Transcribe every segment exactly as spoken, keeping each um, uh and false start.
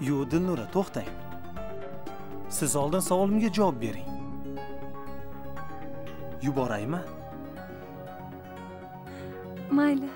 Yo'q, Dilnura, to'xtang. Siz oldin savolimga javob bering. Yuboraymi? Mayli.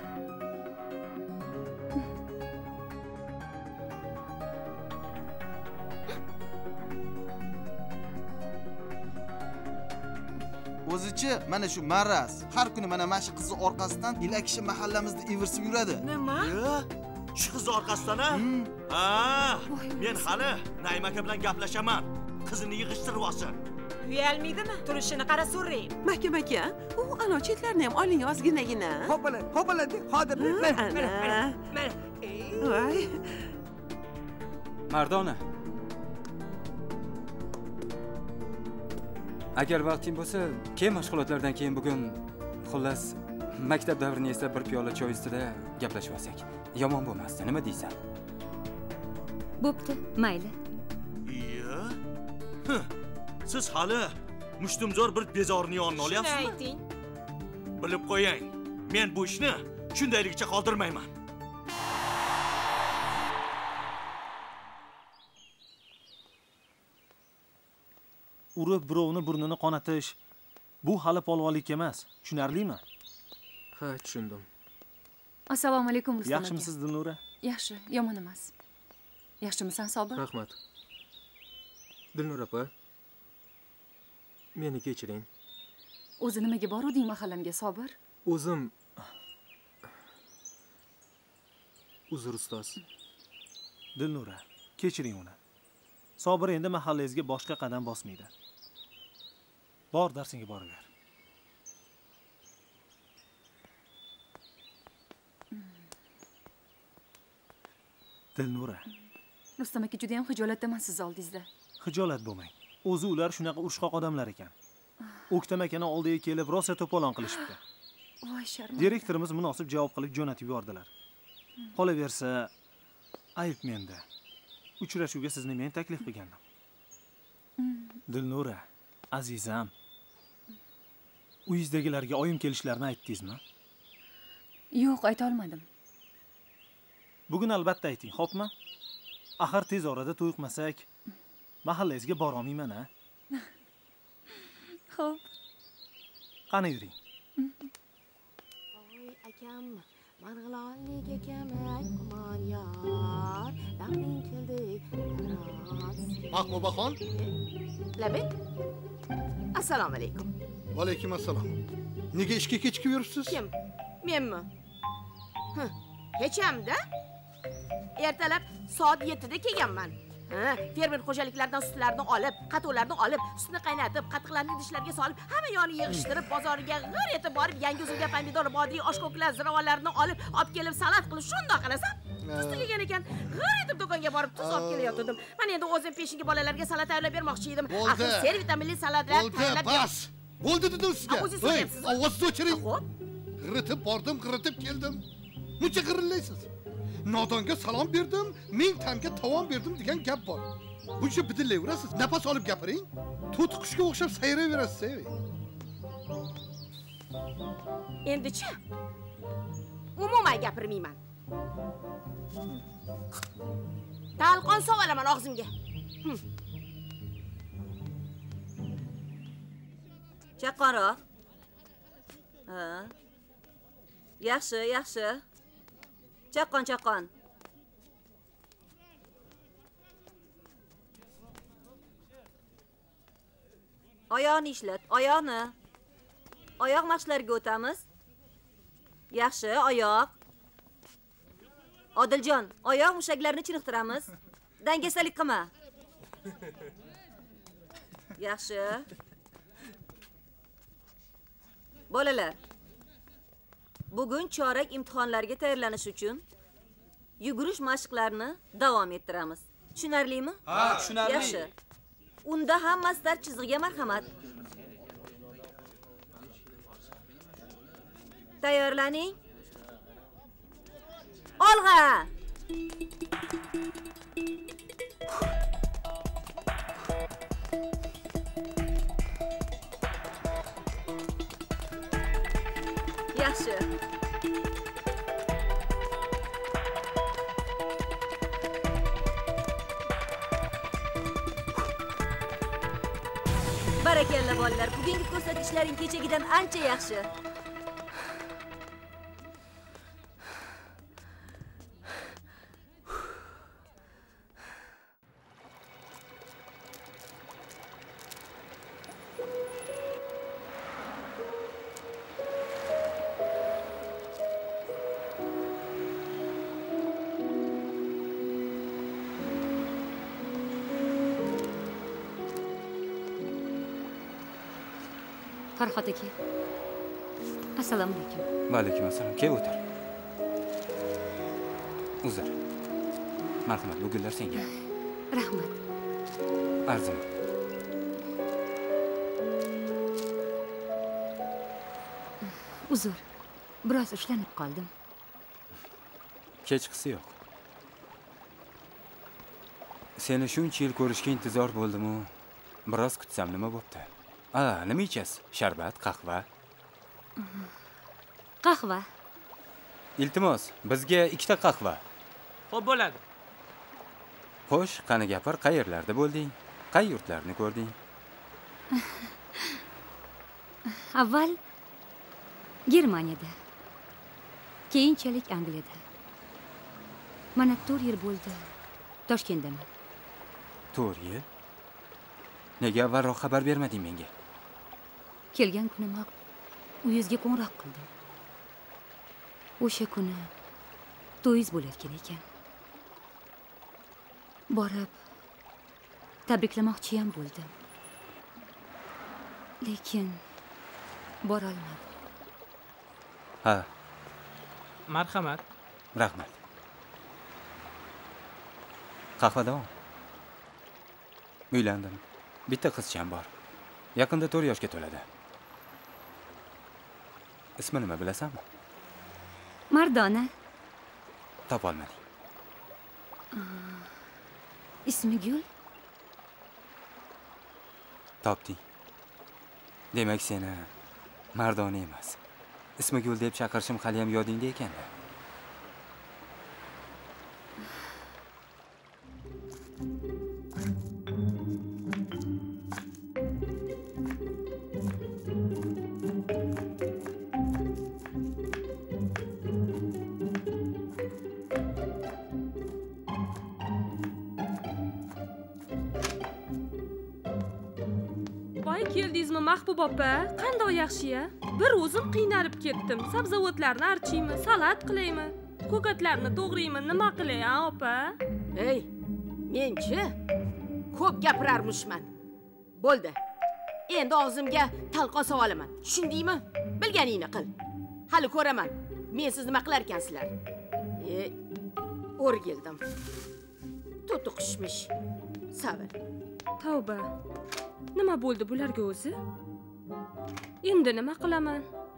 O'zichi mana shu Maraz har kuni mana mana shu qizi orqasidan ila kishi mahallamizda ivirsib yuradi. Nima? Shu qiz orqasidan a? Ha, men hali Naim aka bilan gaplashaman. Qizini yig'ishtirib olsin. Uyalmaydimi? Turishini qara so'rang. Mahkam aka, u ana chetlarni ham oling ozginagina. Ho'pala, ho'pala, hozir. Mana. Mana. Voy. Mardona. Agar vaqting bo'lsa, keyin mashg'ulotlardan keyin bugun xullas maktab davrini eslab bir piyola choy ustida gaplashib olsak. Yomon bo'lmasdi, nima deysan? Bo'pti, mayli. Iya. Siz hali mushtumzor bir bezorni yonini olyapsizmi? Shuni ayting. Bilib qo'ying. Men bu ishni shundayligicha qoldirmayman. Urib birovni burnini qonatish bu hali polvonlik emas. Tushunarlimi? Ha, tushundim. Assalomu alaykum Rustam aka. Yaxshimisiz Dilnura? Yaxshi, yomon emas. Yaxshimisan Sobir? Rahmat. Dilnura opa, meni kechiring. O'zi nimaga boruvding mahallamga, Sobir? O'zim Uzr ustoz. Dilnura, kechiring uni. Sobir endi mahallangizga boshqa qadam bosmaydi. Bor, darsingga boraver. Dilnura. Rustam aka juda ham xijolatdaman siz oldingizda. Xijolat bo'lmang. O'zi ular shunaqa urushqoq odamlar ekan. O'ktam akani oldiga kelib rosa to'polon qilishibdi. Voy sharm. Direktorimiz munosib javob qilib jo'natib yubordilar. Qolaversa, ayb menda. Uchrashuvga sizni men taklif qilgandim. Dilnura, azizam. Uyingizdagilarga oyim kelishlarini aytdingizmi? Yo'q, ayta olmadim. Bugun albatta ayting, xo'pmi? Axir tez orada to'y qilmasak, mahallangizga bora olmayman, a? Xo'p. Qani yuring. Voy akam, marg'ilonlik akam, aymon yor, daqning keldi. Mahbubaxon? Labay. Assalomu alaykum. Va alaykum assalom. Nega ishga kechikib yuribsiz? Kim? Menmi? H, hech hamda. Ertalab soat yettida kelganman. Ha, fermer xo'jaliklaridan sutlarni olib, qato'larni olib, sutni qaynatib, qatiqlarni idishlarga solib, hamma yoni yig'ishtirib, bozoriga g'ir etib borib, yangi uzumga pomidor, bodiy, oshko'klar, ziravorlarni olib, olib kelib salat qilib, shundoq qarasam, tuz kelgan ekan. G'ir etib do'konga borib tuz olib kelayotgandim. Mana endi o'zim peshinga bolalarga salat tayyorlab bermoqchi edim. Axir C vitaminli salatlar tayyorlab bas. Bo'ldi dedim sizga. Voy, ovozni o'chiring. G'iritib bordim, g'iritib keldim. Muncha g'irillaysiz. Nodonga salom berdim, ming tanga tovon berdim degan gap bor. Buncha bidillayverasiz, nafas olib gapiring. To'ti qushga o'xshab sayrayverasiz. Endi-chi? Umuman gapirmayman. Talqon sovalaman og'zimga. Chaqqonroq. Ha. Yaxshi, yaxshi. Chaqqon, chaqqon. Oyoqni ishlat, oyoqni. Oyoq mashqlariga o'tamiz. Yaxshi, oyoq. Odiljon, oyoq mushaklarini chiniqtiramiz. Dangasalik qilma. Yaxshi. Bolalar, bugun chorak imtihonlarga tayyorlanish uchun yugurish mashqlarini davom ettiramiz. Tushunarlimi? Ha, tushunarli. Yaxshi. Unda hammasidan chizgiga marhamat. Tayyorlaning. Olg'a! Yaxshi. Barakalla bolalar. Bugungi ko'rsatkichlaring kechagidan ancha yaxshi. Farhod aka. Assalomu alaykum. Va alaykum assalom. Kel o'tir. Uzr. Marhamat, bu gullar senga. Rahmat. Arzimas. Uzr. Biroz ushlanib qoldim. Kechqisi yo'q. Seni shuncha yil ko'rishga intizor bo'ldim-u, biroz kutsam nima bo'pti? A, nima ichasiz? Sharbat, qahva? Qahva. Iltimos, bizga ikkita qahva. Xo'p bo'ladi. Xo'sh, qani gapir, qayerlarda bo'lding? Qay yurtlarni ko'rding? Avval Germaniyada, keyinchalik Angliyada. Mana to'rt yil bo'ldi. Toshkentdaman. to'rt yil? Nega avvalroq xabar bermading menga? Kelgan kunimoq uyingizga qo'ng'iroq qildim. O'sha kuni to'yingiz bo'layotgan ekan. Borib tabriklamoqchi ham bo'ldim. Lekin bora olmadim. Ha. Marhamat. Rahmat. Qahva davom. Uylandim. Bitta qizcham bor. Yaqinda to'rt yoshga to'ladi. Ismi nima bilasanmi? Mardona. Topolmadim. Ismi Gul. Topding. Demak seni Mardona emas. Ismi Gul deb chaqirishim hali ham yodingda ekan-da. Voy keldingizmi Mahbub opa? Qanday yaxshi-ya? Bir o'zim qiynalib ketdim. Sabzavotlarni archiymi, salat qilaymi? Ko'katlarni to'g'raymi, nima qilay, a opa? Ey, men-chi ko'p gapirarmishman. Bo'ldi. Endi og'zimga talqon solaman. Tushundingmi? Bilganingni qil. Hali ko'raman. Men siz nima qilar ekansizlar? E, o'rgildim. To'tiqishmish. Sabr. Tavba. Nima bo'ldi bularga o'zi? Endi nima qilaman?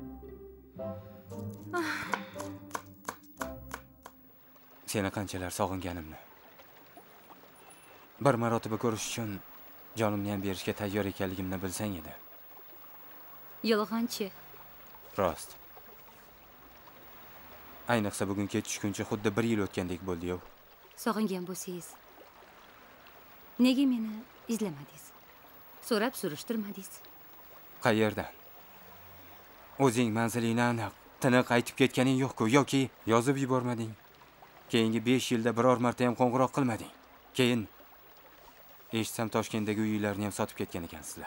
Seni qanchalar sog'inganimni. Bir marotaba ko'rish uchun jonimni ham berishga tayyor ekanligimni bilsang edi. Yolg'onchi. Rost. Ayniqsa bugun ketishguncha xuddi bir yil o'tgandek bo'ldi-yu. Sog'ingan bo'lsangiz, nega meni izlamadingiz? So'rab surishtirmadingiz? Qayerdan? O'zing manzilingni aniq, tiniq aytib ketganing yo'q-ku yoki yozib yubormading? Keyingi besh yilda biror marta ham qo'ng'iroq qilmading. Keyin eshitsam Toshkentdagi uylarni ham sotib ketgan ekansizlar.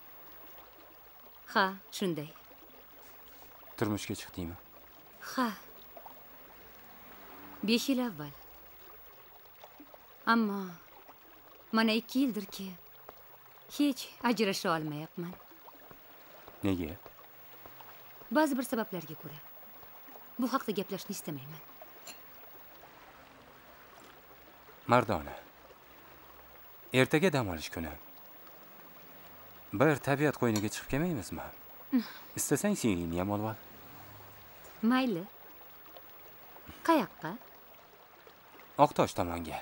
Ha, shunday. Turmushga chiqdingmi? Ha. besh yil avval. Ammo mana ikki yildirki hech ajrasha olmayapman. Nega? Ba'zi bir sabablarga ko'ra. Bu haqda gaplashishni istamayman. Mardona. Ertaga dam olish kuni. Bir tabiat qo'yniga chiqib kelmaymizmi? Istasang singlimni ham olib ol. Mayli. Qayoqqa? Oqtosh tomonga.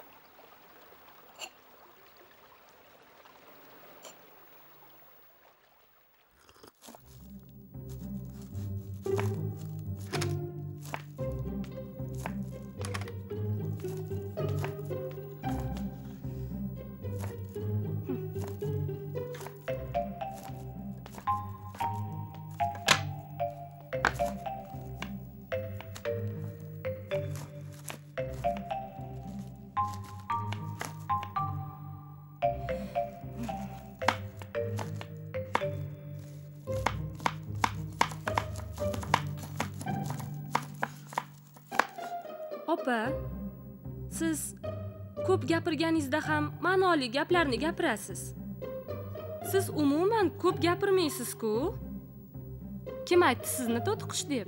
Opa, siz ko'p gapirganingizda ham ma'noli gaplarni gapirasiz. Siz umuman ko'p gapirmaysiz-ku. Kim aytdi sizni to'tiqish deb?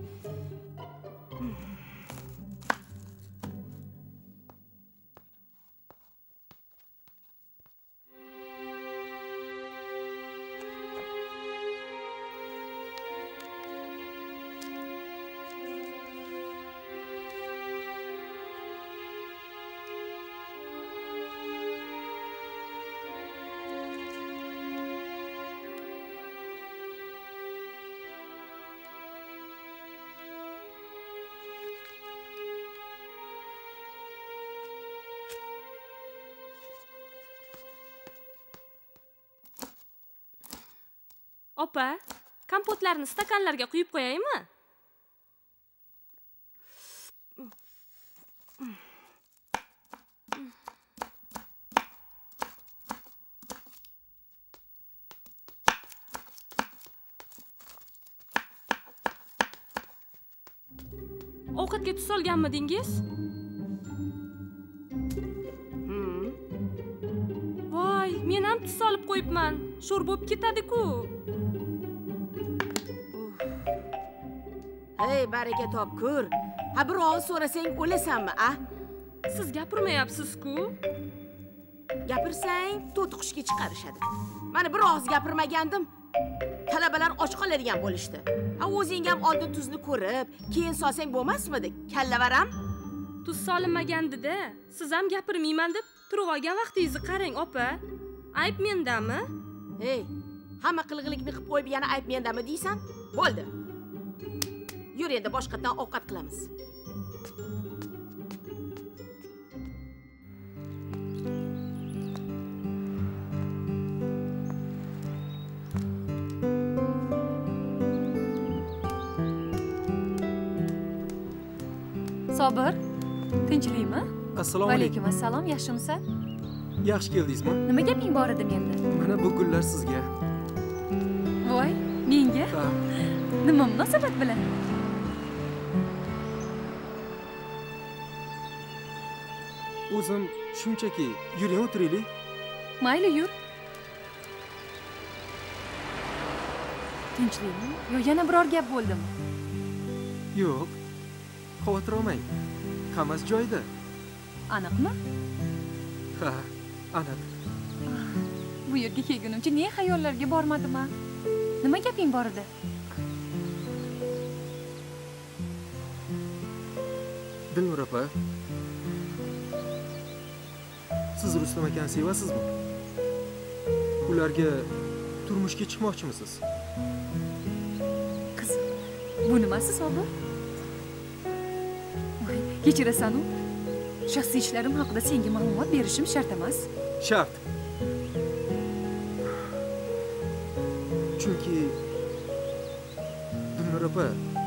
Opa, kompotlarni stakanlarga quyib qo'yaymi? Ovqatga tuz solganmidingiz? Voy, men ham tuz solib qo'yibman. Sho'r bo'lib ketadi-ku. Hey, baraka topkur. Ha, bir og'iz so'rasang o'lasanmi, a? Siz gapirmayapsiz-ku? Gapirsang, to'tiqishga chiqarishadi. Mana bir og'iz gapirmagandim. Talabalar och qoladigan bo'lishdi. Ha, o'zing ham oldin tuzni ko'rib, keyin solsang bo'lmasmidi? Kallavaram? Tuz solinmagandi-da. Siz ham gapirmayman deb turib olgan vaqtingizni qarang, opa. Ayb mendami? Hey, hamma qilg'ilikni qilib qo'yib yana ayb mendami deysan? Bo'ldi. Yur endi boshqatdan ovqat qilamiz. Sobir, tinchlikmi? Assalomu alaykum. Alaykum assalom, yaxshimisan? Yaxshi keldingizmi? Nima gaping bor edi menda? Mana bu gullar sizga. Voy, menga? Ha. Nima munosabat bilan? O'zim shunchaki yuring o'tiraylik. Mayli, yur. Tinchlikmi? Yo yana biror gap bo'ldimi? Yo'q. Xavotir olmang. Hammasi joyida. Aniqmi? Ha, aniq. Bu yerga kelgunimcha ne xayollarga bormadim a? Nima gaping bor edi? Dilnur opa. Siz Rustam akani sevasizmi? Ularga turmushga chiqmoqchimisiz? Qizim, bu nimasi Sobir? Voy, kechirasan-u. Shaxsiy ishlarim haqida senga ma'lumot berishim shart emas. Shart. Chunki Dilnur opa,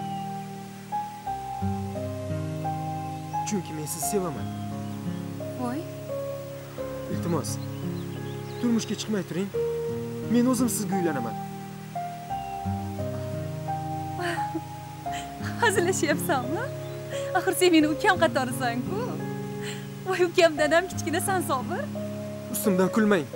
chunki men sizni sevaman. Voy, iltimos, turmushga chiqmay turing. Men o'zim sizga uylanaman. hazillashyapsanmi? Axir sen meni ukam qatorisan-ku. Voy, ukamdan ham kichkinasan Sobir. Ustimdan kulmang.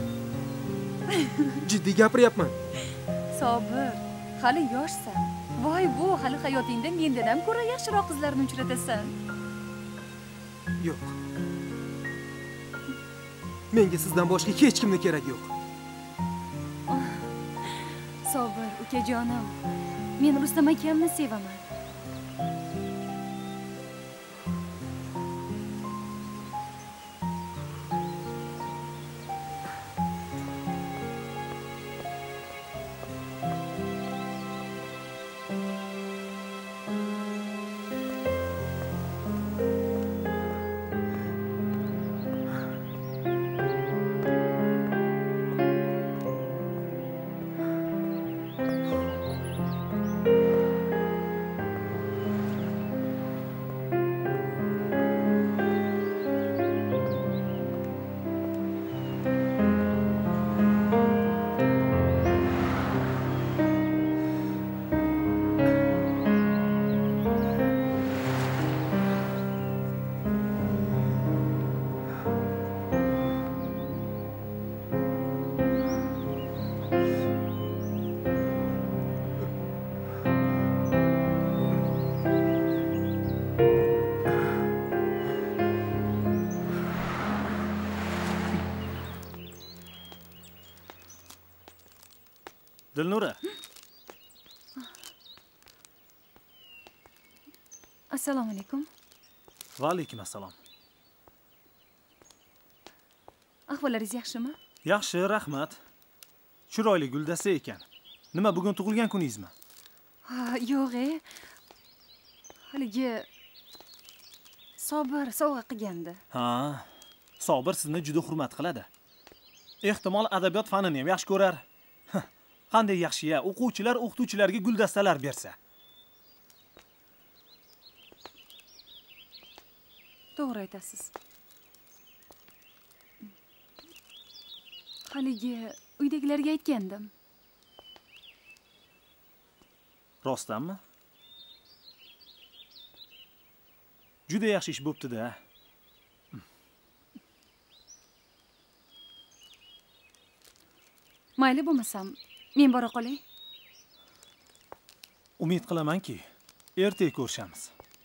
Jiddiy gapiryapman. Sobir, hali yoshsan. Voy, bu hali hayotingda mendan ham ko'ra yaxshiroq qizlarni uchratasan. Yo'q. Menga sizdan boshqa hech kimni kerak yo'q. Sobir, ukajonim. Men Rustam akamni sevaman. Dilnura. Assalomu alaykum. Va alaykum assalom. Ahvollaringiz yaxshimi? Yaxshi, rahmat. Chiroyli guldasta ekan. Nima, bugun tug'ilgan kuningizmi? Ha, yo'q-e. Haligi Sobir sovg'a qilgandi. Ha, Sobir sizni juda hurmat qiladi. Ehtimol adabiyot fanini ham yaxshi ko'rar. Qanday yaxshi-ya, o'quvchilar o'qituvchilarga guldastalar bersa. To'g'ri aytasiz. Haligi uydagilarga aytgandim. Rostdanmi? Juda yaxshi ish bo'pti-da. Mayli bo'lmasam, men bora qolay. Umid qilamanki, ertaga ko'rishamiz.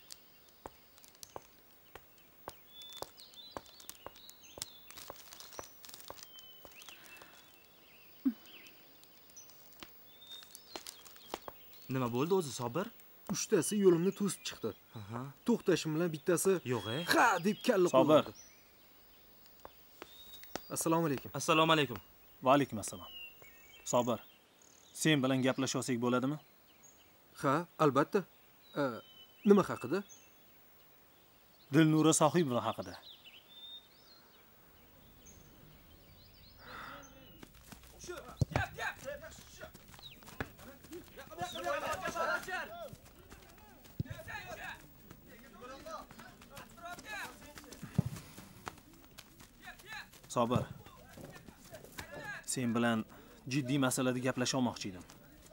Nima bo'ldi o'zi Sobir? Uchtasi yo'limni to'sib chiqdi. Aha. To'xtashim bilan bittasi Yo'q-e. Ha deb kalla Sobir. qo'ydi. Assalomu alaykum. Assalomu alaykum. Va alaykum assalom. Sobir, sen bilan gaplashsak bo'ladimi? Ha, albatta. E, nima haqida? Dilnura Sohibova haqida. Sobir, sen bilan jiddiy masalada gaplasha olmoqchi edim.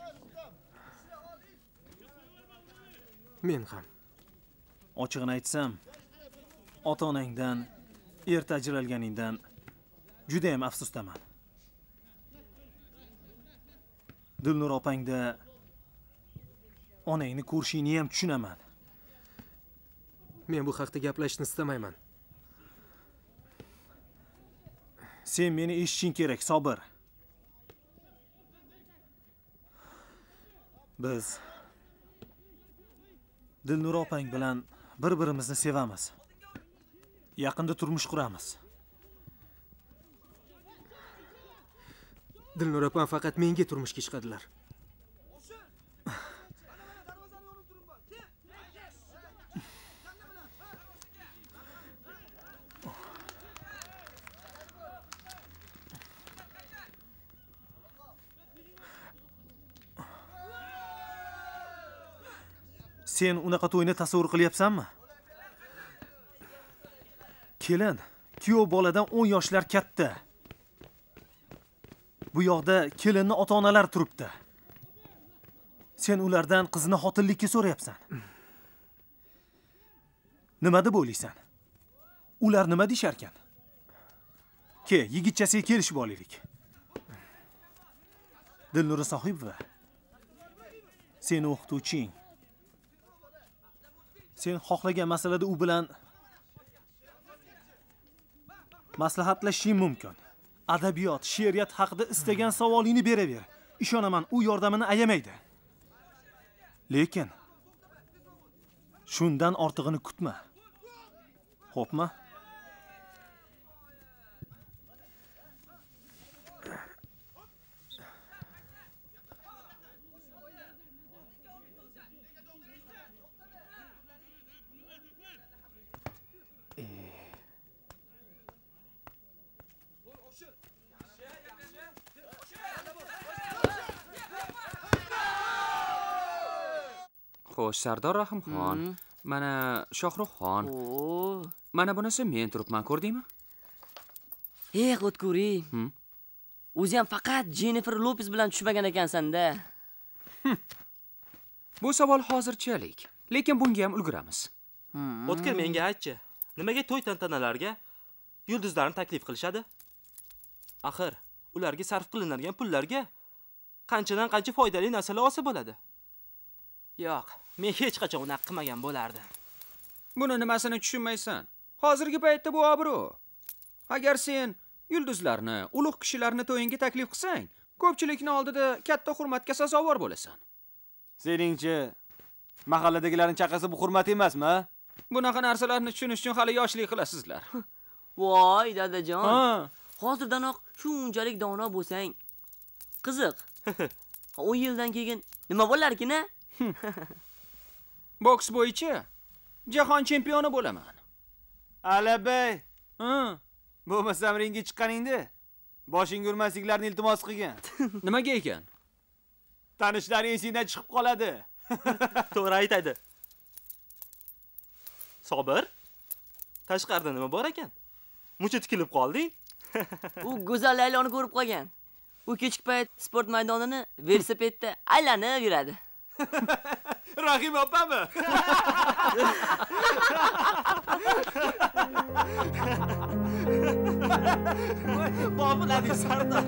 Men ham. Ochig'ini aytsam, ota-onangdan erta ajralganingdan juda ham afsusdaman. Dilnur opangda onangni ko'rishingni ham tushunaman. Men bu haqda gaplashishni istamayman. Sen meni eshitishing kerak, Sobir. Biz Dilnur opang bilan bir-birimizni sevamiz. Yaqinda turmush quramiz. Dilnur opam faqat menga turmushga chiqadilar. Sen unaqa to'yni tasavvur qilyapsanmi? Kelin, kuyov boladan o'n yoshlar katta. Bu yoqda kelinni ota-onalar turibdi. Sen ulardan qizni xotinlikka so'rayapsan. Nima deb o'ylaysan? Ular nima deyshar ekan? Ke, yigitchasiga kelishib olaylik. Dilnura Sohibova, sen o'qituvching. Sen xohlagan masalada u bilan maslahatlashishing mumkin. Adabiyot, she'riyat haqida istagan savolingni beraver. Ishonaman, u yordamini ayamaydi. Lekin shundan ortig'ini kutma. Xo'pmi? Xo'sh, Sardor Rahimxon, mana Shohruxxon. Mana bunisi men turibman, ko'rdingmi? Ey, G'otkuri. O'zi ham faqat Jennifer Lopez bilan tushmagan ekansan-da. Bu savol hozirchalik, lekin bunga ham ulguramiz. O'tkir, menga aytchi, nimaga to'y tantanalarga yulduzlarni taklif qilishadi? Axir, ularga sarf qilinadigan pullarga qanchadan qancha foydali narsalar olsa bo'ladi. Yo'q, men hech qachon unaqa qilmagan bo'lardim. Buni nimasini tushunmaysan? Hozirgi paytda bu obro'. Agar sen yulduzlarni, ulug' kishilarni to'yinga taklif qilsang, Ko'pchilikning oldida katta hurmatga sazovor bo'lasan. Seningchi, mahalladagilarning chaqasi bu hurmat emasmi? Bunaqa narsalarni tushunish uchun hali yoshlik qilasizlar. Voy, dadajon. Hozirdanoq shunchalik dono bo'lsang, qiziq. o'n yildan keyin nima bo'larkin-a? Boks bo'yicha jahon chempioni bo'laman. Alabay. Ha. Bo'lmasam ringga chiqqaningda boshingga urmasliklarini iltimos qilgan. Nimaga ekan? Tanishlaring esingdan chiqib qoladi. To'g'ri aytadi. Sobir, tashqarida nima bor ekan? Muncha tikilib qolding? U go'zal Layloni ko'rib qolgan. U kechki payt sport maydonini velosipedda aylanib yuradi. Rahim opami? Bobiladi Sardor.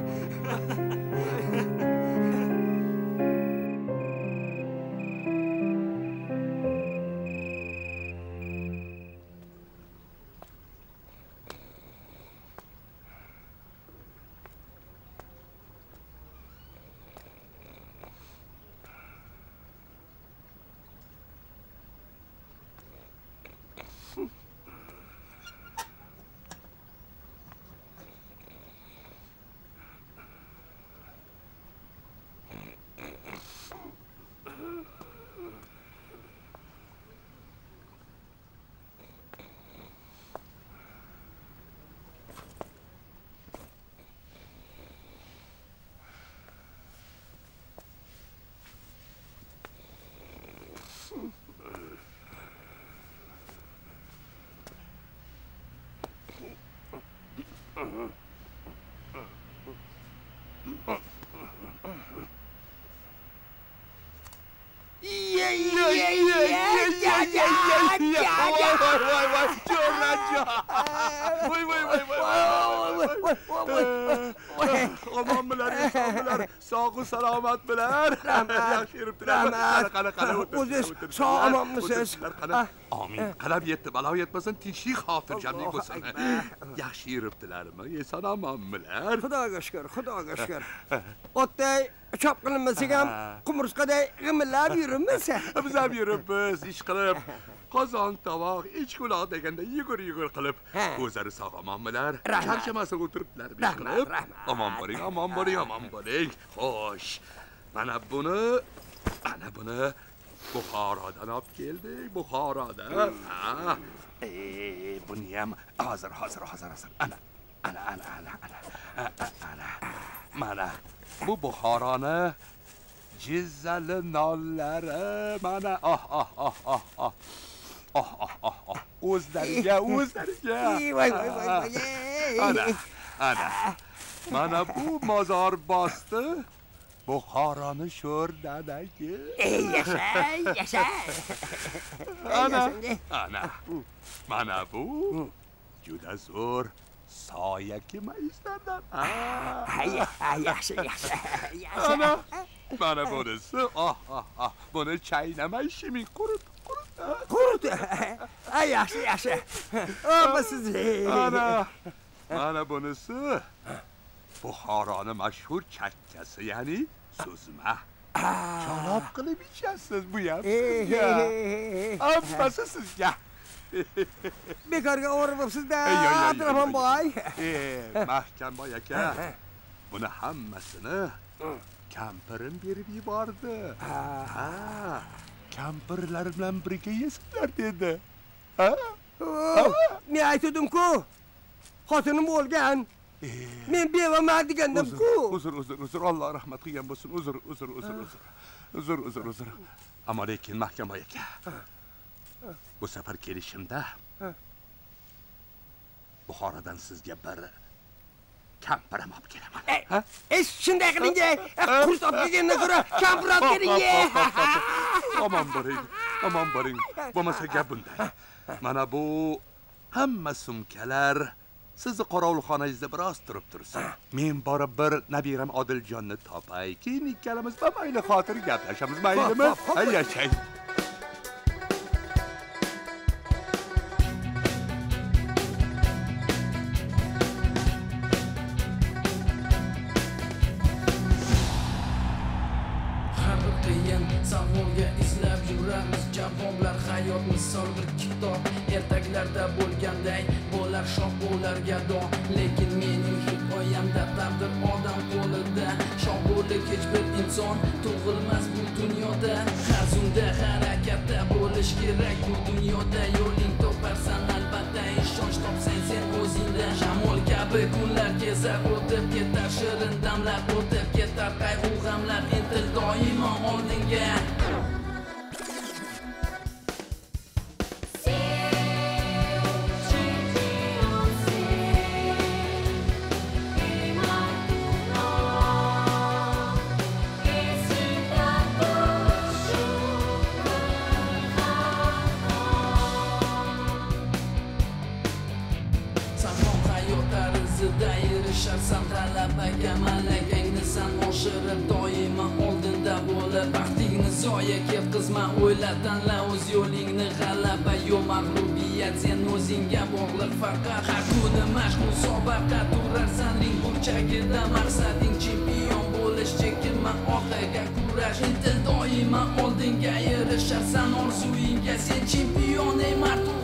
Sağ selamet bilen. Yaxshi yuribdilar. Qana qana O'zingiz sog' omonmisiz? Amin. Qalab yetdi, balo yetmasin, tinchlik, xotirjamlik bo'lsin. Yaxshi yuribdilarmi? Eson omonmilar? Xudoga shukr, xudoga shukr. Otday chop qilinmasak ham qumursqaday g'imillab yuribmiz. Biz ham yuribmiz, ish qilib. Qozon, tovoq, ichkuloq deganda yugur-yugur qilib, o'zlari sog' omonmilar? Charchamasdan o'tiribdilar ish qilib. Omon bo'ling, omon bo'ling, omon bo'ling. Xo'sh. Mana buni, mana buni Buxorodan olib keldik, Buxorodan. Ha. E, buni ham hozir, hozir, hozir, hozir. Ana, ana, ana, ana, ana. Ana. Mana bu Buxoroni jizzali nonlari, mana oh, oh, oh, oh, oh. Oh, oh, oh, oh. O'zlariga, o'zlariga. Voy, voy, voy. Ana, ana. Mana bu mozor bosti Buxoroni sho'rdadagi. Ey, yasha, yasha. Ana, ana. Mana bu juda zo'r soya kemaishlardan. Hay, yaxshi, yaxshi. Ana, mana bunisi, oh, oh, oh. Buni chaynamay shiming qurut, qurut. Qurut. Ay, yaxshi, yaxshi. Opa siz. Ana, mana bunisi Buxoroni mashhur chakkasi, ya'ni suzma. Shalob qilib ichasiz bu ham sizga. Hammasi sizga. Bekorga o'ribsiz-da, Abdurahmon boy. Eh, mahkam boy aka. Buni hammasini kampirim berib yubordi. Ha, kampirlar bilan birga yesizlar dedi. Ha? Men aytdim-ku, xotinim bo'lgan. Men bevaman degandim-ku. Uzr, uzr, uzr, Alloh rahmat qilgan bo'lsin. Uzr, uzr, uzr, uzr. Uzr, uzr, uzr. Ammo lekin mahkam boy aka. Bu safar kelishimda Buxorodan sizga bir kampirim olib kelaman. Ey, shunday qiling-ye. Qurs olib kelgandan ko'ra kampir olib keling-ye. Aman boring, aman boring. Bo'lmasa gap bunday. Mana bu hamma sumkalar sizni qorovulxonangizda biroz turib tursin. Men borib bir nabiram Odiljonni topay. Keyin ikkalamiz mayli xotir gaplashamiz, maylimi? Hay yashang. misol bir kitob ertaklarda bo'lganday bo'lar shoh bo'lar gado lekin mening hikoyamda taqdir odam qo'lida shoh bo'lib hech bir inson tug'ilmas bu dunyoda har zumda harakatda bo'lish kerak bu dunyoda yo'ling toparsan albatta ishonch topsang sen o'zingda shamol kabi kunlar kezar o'tib ketar shirin damlar o'tib ketar qayg'u g'amlar intil doimo oldinga San talabaga malakangni san oshirib doimo oldinda bo'lib baxtingni zoya ketkazma o'yla tanla o'z yo'lingni g'alaba yo'q mag'lubiyat sen o'zingga bog'liq faqat har kuni mashq musobaqa turarsan ring burchagida maqsading chempion bo'lish chekinma orqaga kurash intil doimo oldinga erisharsan orzuingga sen chempion ey mard